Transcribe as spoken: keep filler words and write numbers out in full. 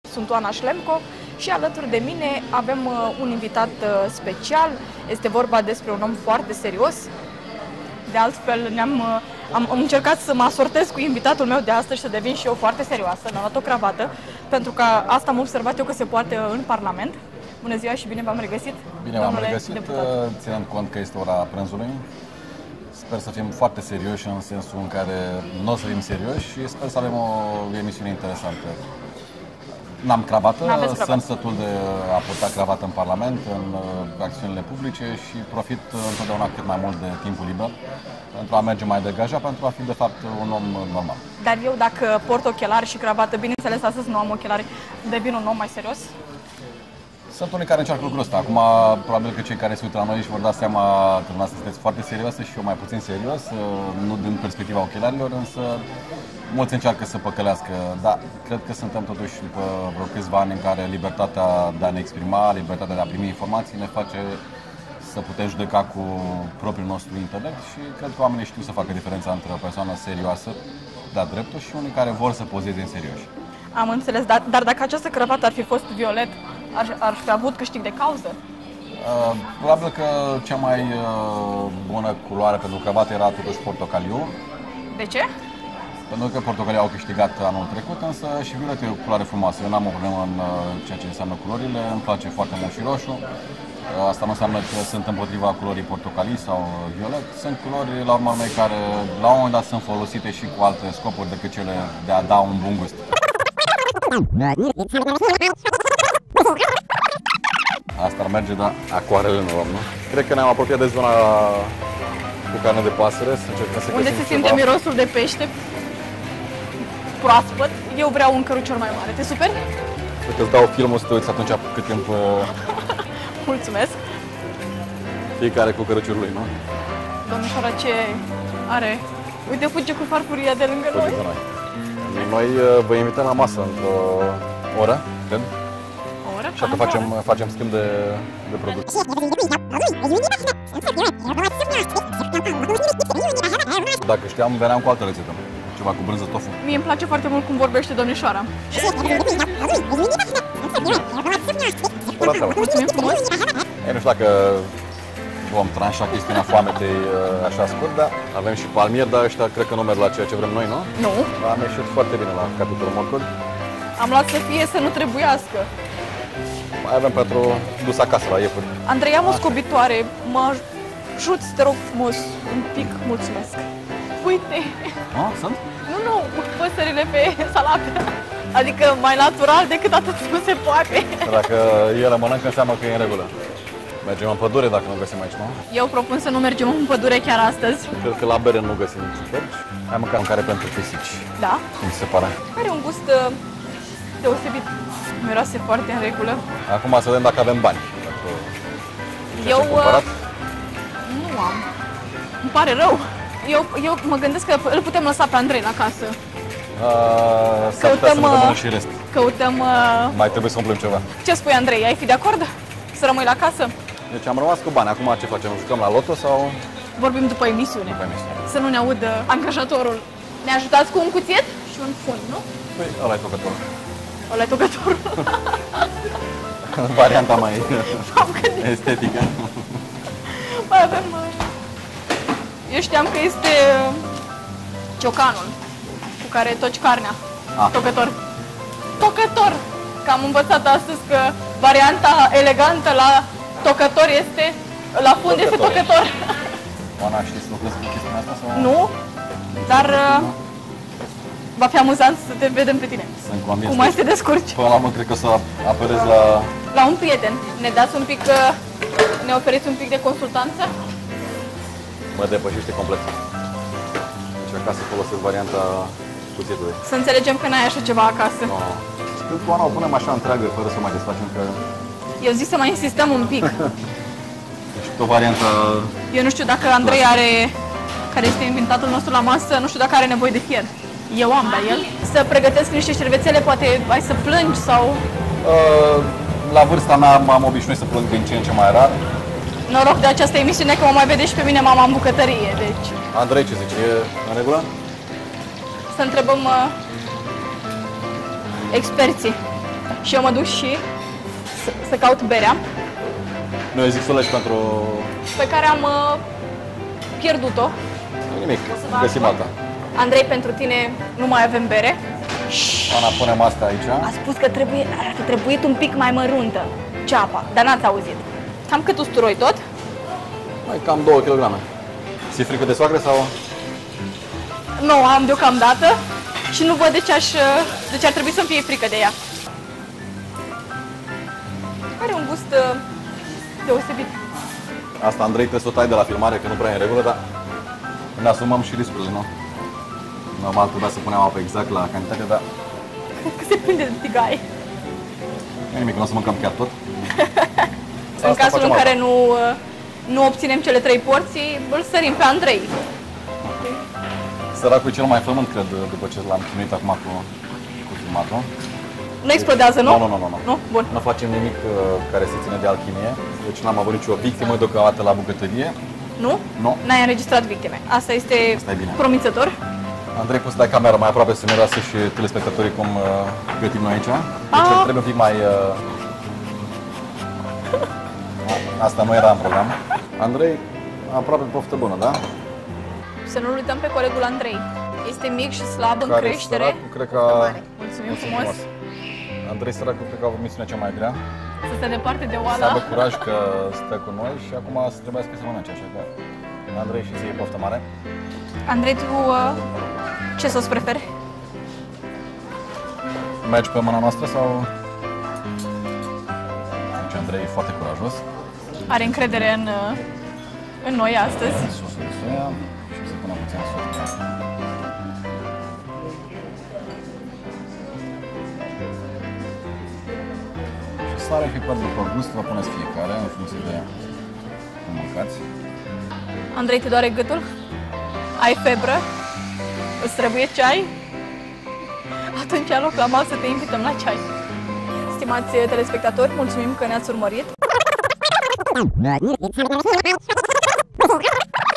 Sunt Oana Șlemco și alături de mine avem un invitat special. Este vorba despre un om foarte serios. De altfel, ne-am, am, am încercat să mă asortez cu invitatul meu de astăzi și să devin și eu foarte serioasă. Mi-am luat o cravată, pentru că asta am observat eu că se poate în Parlament. Bună ziua și bine v-am regăsit, Bine v-am regăsit, deputat. Ținând cont că este ora prânzului. Sper să fim foarte serioși în sensul în care nu o să fim serioși și sper să avem o emisiune interesantă. N-am cravată, sunt sătul de a purta cravată în Parlament, în acțiunile publice și profit întotdeauna cât mai mult de timpul liber pentru a merge mai degajat, pentru a fi de fapt un om normal. Dar eu dacă port ochelari și cravată, bineînțeles astăzi nu am ochelari, devin un om mai serios? Sunt unii care încearcă lucrul ăsta. Acum, probabil că cei care se uită la noi își vor da seama că dumneavoastră sunteți foarte serioasă și eu mai puțin serios, nu din perspectiva ochelarilor, însă mulți încearcă să păcălească. Dar cred că suntem totuși după vreo câțiva ani în care libertatea de a ne exprima, libertatea de a primi informații ne face să putem judeca cu propriul nostru intelect și cred că oamenii știu să facă diferența între o persoană serioasă, de-a dreptul, și unii care vor să pozeze în serioși. Am înțeles, dar, dar dacă această cravată ar fi fost violet, ar, ar fi avut câștig de cauză? Uh, probabil că cea mai uh, bună culoare pentru cravată era totuși portocaliu. De ce? Pentru că portocaliu au câștigat anul trecut, însă și violet e o culoare frumoasă. Eu n-am o problemă în uh, ceea ce înseamnă culorile, îmi place foarte mult și roșu. Uh, asta nu înseamnă că sunt împotriva culorii portocalii sau violet. Sunt culori, la urmă urmei, care la un moment dat sunt folosite și cu alte scopuri decât cele de a da un bun gust. Asta ar merge, dar acoarele nu luăm, nu? Cred că ne-am apropiat de zona cu carne de pasăre, să încercăm să unde se simte ceva. Mirosul de pește proaspăt. Eu vreau un cărucior mai mare. Te superi? Cred că îți dau filmul să te uiți atunci cât timp... Mulțumesc! Fiecare cu căruciorul lui, nu? Domnișoara, ce are? Uite, fuge cu farfuria de lângă noi. noi. Noi vă invităm la masă într-o oră, cred. O oră? Și atunci facem, facem schimb de, de produse. Dacă știam, veneam cu altă rețetă. Ceva cu brânză tofu. Mie îmi place foarte mult cum vorbește domnișoara. Mulțumim frumos! Eu nu știu dacă vom tranșa chestiunea foametei așa scurt, dar avem și palmier, dar ăștia cred că nu merg la ceea ce vrem noi, nu? Nu. Am ieșit foarte bine la capitolul morcuri. Am luat să fie să nu trebuiască. Mai avem pentru dus acasă la iepuri. Andrei, am o scobitoare. Mă ajuți, te rog frumos, un pic, mulțumesc. Uite! Ah, sunt? Nu, nu, păsările pe salată. Adică mai natural decât atât nu se poate. Dacă ele mănâncă, înseamnă că e în regulă. Mergem în pădure dacă nu găsim aici, nu? Eu propun să nu mergem în pădure chiar astăzi. Cred că la bere nu găsim ciuperci. Hai măcar mâncare pentru pisici. Da? Cum se pare? Are un gust uh, deosebit. Miroase foarte în regulă. Acum să vedem dacă avem bani. Dacă... Eu uh, nu am. Îmi pare rău. Eu, eu mă gândesc că îl putem lăsa pe Andrei la casă. Uh, căutăm, să uh, și rest. Căutăm... Uh... Mai trebuie să umplem ceva. Ce spui, Andrei? Ai fi de acord? Să rămâi la casă? Deci am rămas cu bani. Acum ce facem? Jucăm la loto sau... Vorbim după emisiune. După emisiune. Să nu ne audă angajatorul. Ne ajutați cu un cuțit și un fund, nu? Păi, ăla e tocătorul. Ăla e tocătorul. Varianta mai estetică. Mai avem... Eu știam că este ciocanul cu care toci carnea. Ah. Tocător. Tocător! Că am învățat astăzi că varianta elegantă la tocător este... La fund tocător. Este tocător. Oana, știi să lucrezi cu chestiunea asta? Sau... Nu, dar uh, va fi amuzant să te vedem pe tine. Sunt convins. Cum mai să te descurci? Până la urmă, cred că o să apelezi la... La un prieten. Ne dați un pic... Uh, ne oferiți un pic de consultanță? Mă depășește complet. Încerca să folosesc varianta cuțitului. Să înțelegem că n-ai așa ceva acasă. No. Cred că Oana o punem așa întreagă, fără să mai desfacem, că... Eu zic să mai insistăm un pic. Deci o variantă... Eu nu știu dacă Andrei are, care este invitatul nostru la masă, nu știu dacă are nevoie de fier. Eu am, dar el. Să pregătesc niște șervețele, poate ai să plângi sau... Uh, la vârsta mea m-am obișnuit să plâng din ce în ce mai rar. Noroc de această emisiune că mă mai vede și pe mine mama în bucătărie, deci... Andrei, ce zice? E în regulă? Să întrebăm uh, experții. Și eu mă duc și să, să caut berea Nu, eu zic să o lași pentru... pe care am uh, pierdut-o. Nimic, găsim alta. Andrei, pentru tine nu mai avem bere. Ana, punem asta aici. A spus că trebuie, ar fi trebuit un pic mai măruntă ceapa, dar n-ați auzit. Cam cât usturoi tot? Mai cam două kilograme. Ți-e frică de soacră sau? Nu, am deocamdată și nu văd de ce, aș, de ce ar trebui să-mi fie frică de ea. Are un gust uh, deosebit. Asta, Andrei, trebuie să o tai de la filmare, că nu prea e în regulă, dar ne asumăm și riscurile, nu? Normal trebuia să punem apă exact la cantitate, dar... Că se prinde de tigaie. Nu e nimic, nu o să mâncăm chiar tot. În cazul în care nu, nu obținem cele trei porții, îl sărim pe Andrei. Săracul e cel mai flământ, cred, după ce l-am chinuit acum cu, cu filmatul. Nu explodează, nu? Nu, nu, nu, nu. Nu? Bun. Nu facem nimic uh, care se ține de alchimie, deci n-am avut nicio victimă deocamdată la bucătărie. Nu? Nu. N-ai înregistrat victime. Asta este Asta e bine. promițător. Andrei, poți să dai camera mai aproape să ne lasă și telespectatorii cum uh, gătim noi aici. Deci Ah. trebuie un pic mai... Uh... Asta nu era în program. Andrei, aproape poftă bună, da? Să nu uităm pe colegul Andrei. Este mic și slab în Care creștere. săracul, cred că... Mulțumim Mulțumim frumos. Andrei, săracul, cred că a avut misiunea cea mai grea. Să stea departe de Să oala. aibă curaj că stă cu noi și acum să trebuiască să mănânce, așa că... Andrei, și ție poftă mare. Andrei, tu uh, ce sos preferi? Mergi pe mâna noastră sau... Deci Andrei e foarte curajos. Are încredere în, uh, în noi astăzi. Sosul de soia și să punem puțin sos de asta. Și sare și piper după gust, vă puneți fiecare în funcție de cum mâncați. Andrei, te doare gâtul? Ai febră? Îți trebuie ceai? Atunci aloc la masă, te invităm la ceai. Stimați telespectatori, mulțumim că ne-ați urmărit.